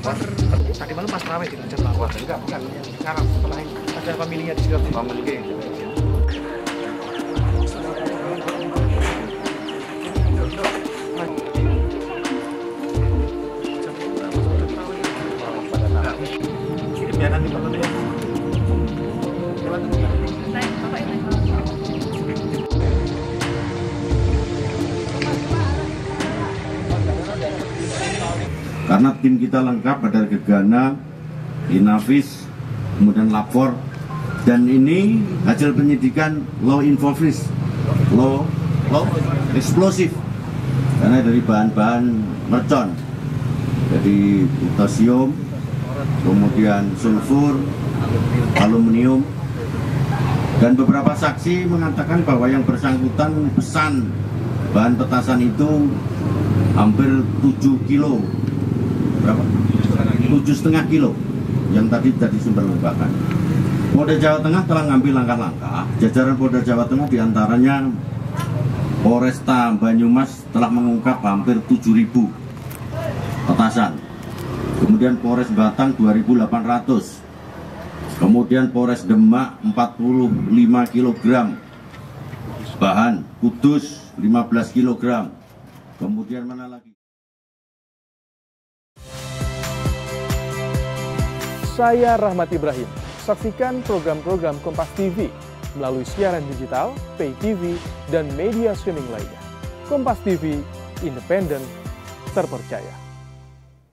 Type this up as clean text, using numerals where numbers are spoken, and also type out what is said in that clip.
Tadi malam pas terawih gitu jam 8. Enggak, bukan. Sekarang setelah ini ada familinya di situ. Family. Ini biar nanti foto ya. Karena tim kita lengkap, ada Gegana, Inavis, kemudian lapor, dan ini hasil penyidikan low involvement, low eksplosif, karena dari bahan-bahan mercon, jadi potasium, kemudian sulfur, aluminium, dan beberapa saksi mengatakan bahwa yang bersangkutan pesan bahan petasan itu hampir 7 kilo. Berapa? 7,5 kilo yang tadi sumber ledakan. Polda Jawa Tengah telah mengambil langkah-langkah. Jajaran Polda Jawa Tengah diantaranya Polresta Banyumas telah mengungkap hampir 7.000 petasan. Kemudian Polres Batang 2.800. Kemudian Polres Demak 45 kg bahan, Kudus 15 kg. Kemudian mana lagi? Saya Rahmat Ibrahim. Saksikan program-program Kompas TV melalui siaran digital, pay TV, dan media streaming lainnya. Kompas TV, independen, terpercaya.